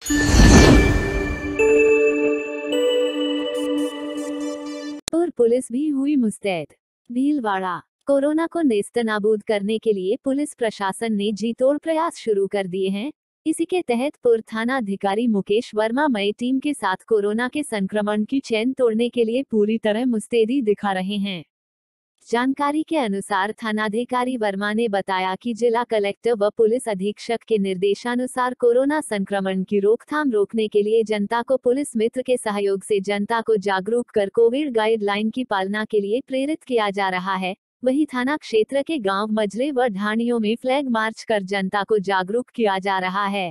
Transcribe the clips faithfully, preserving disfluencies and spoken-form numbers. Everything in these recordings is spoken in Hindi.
और पुलिस भी हुई मुस्तैद। भीलवाड़ा। कोरोना को नेस्तनाबूद करने के लिए पुलिस प्रशासन ने जी तोड़ प्रयास शुरू कर दिए हैं। इसी के तहत पूर्व थाना अधिकारी मुकेश वर्मा मई टीम के साथ कोरोना के संक्रमण की चेन तोड़ने के लिए पूरी तरह मुस्तैदी दिखा रहे हैं। जानकारी के अनुसार थानाधिकारी वर्मा ने बताया कि जिला कलेक्टर व पुलिस अधीक्षक के निर्देशानुसार कोरोना संक्रमण की रोकथाम रोकने के लिए जनता को पुलिस मित्र के सहयोग से जनता को जागरूक कर कोविड गाइडलाइन की पालना के लिए प्रेरित किया जा रहा है। वहीं थाना क्षेत्र के गांव मजरे व ढाणियों में फ्लैग मार्च कर जनता को जागरूक किया जा रहा है।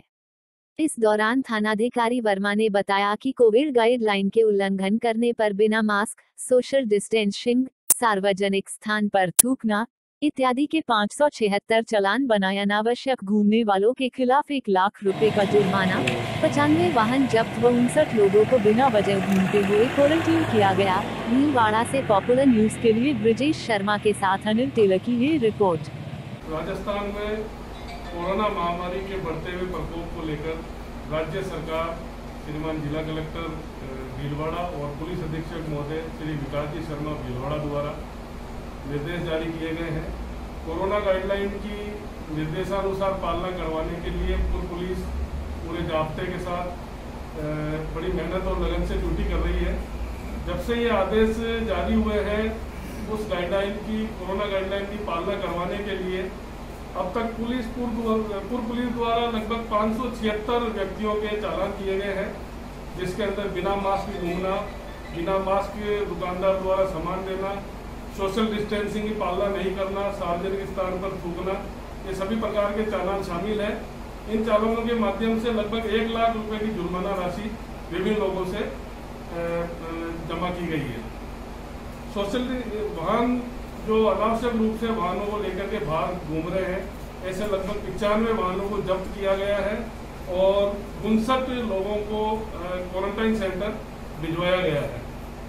इस दौरान थानाधिकारी वर्मा ने बताया कि कोविड गाइडलाइन के उल्लंघन करने पर बिना मास्क, सोशल डिस्टेंसिंग, सार्वजनिक स्थान पर थूकना इत्यादि के पाँच सौ छिहत्तर चालान बनाए। अनावश्यक घूमने वालों के खिलाफ एक लाख रुपए का जुर्माना, पचानवे वाहन जब्त व उनसठ लोगों को बिना वजह घूमते हुए क्वारंटीन किया गया। भीलवाड़ा से पॉपुलर न्यूज के लिए ब्रिजेश शर्मा के साथ अनिल टेलर की ये रिपोर्ट। राजस्थान में कोरोना महामारी के बढ़ते हुए प्रकोप को लेकर राज्य सरकार श्रीमान जिला कलेक्टर भीलवाड़ा और पुलिस अधीक्षक महोदय श्री विकास जी शर्मा भीलवाड़ा द्वारा निर्देश जारी किए गए हैं। कोरोना गाइडलाइन की निर्देशानुसार पालना करवाने के लिए पूर्व पुलिस पूरे जाब्ते के साथ बड़ी मेहनत और लगन से ड्यूटी कर रही है। जब से ये आदेश जारी हुए हैं उस गाइडलाइन की कोरोना गाइडलाइन की पालना करवाने के लिए अब तक पुलिस पूर्व पूर्व पुलिस द्वारा लगभग पाँच सौ छिहत्तर व्यक्तियों के चालान किए गए हैं, जिसके अंदर बिना मास्क घूमना, बिना मास्क दुकानदार द्वारा सामान लेना, सोशल डिस्टेंसिंग की पालना नहीं करना, सार्वजनिक स्थान पर थूकना, ये सभी प्रकार के चालान शामिल हैं। इन चालानों के माध्यम से लगभग एक लाख रुपए की जुर्माना राशि विभिन्न लोगों से जमा की गई है। सोशल वाहन जो अनावश्यक रूप से वाहनों को लेकर के बाहर घूम रहे हैं, ऐसे लगभग पचानवे वाहनों को जब्त किया गया है और उनसठ लोगों को क्वारंटाइन सेंटर भिजवाया गया है।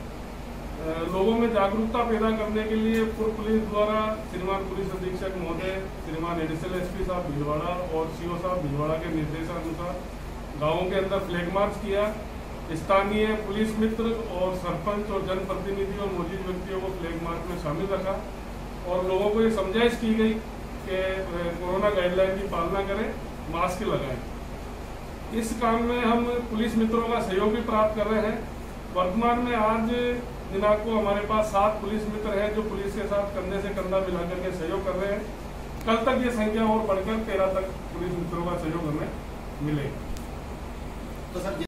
लोगों में जागरूकता पैदा करने के लिए पूर्व पुलिस द्वारा श्रीमान पुलिस अधीक्षक महोदय श्रीमान एडिशनल एसपी साहब भीलवाड़ा और सीओ साहब भीलवाड़ा के निर्देशानुसार गाँवों के अंदर फ्लैग मार्च किया। स्थानीय पुलिस मित्र और सरपंच और जनप्रतिनिधि और मौजूद व्यक्तियों को फ्लैग मार्च में शामिल रखा और लोगों को ये समझाइश की गई कि कोरोना गाइडलाइन की पालना करें, मास्क लगाएं। इस काम में हम पुलिस मित्रों का सहयोग भी प्राप्त कर रहे हैं। वर्तमान में आज दिनांक को हमारे पास सात पुलिस मित्र हैं जो पुलिस के साथ कंधे से कंधा मिलाकर के सहयोग कर रहे हैं। कल तक ये संख्या और बढ़कर तेरह तक पुलिस मित्रों का सहयोग हमें मिलेगा। तो सर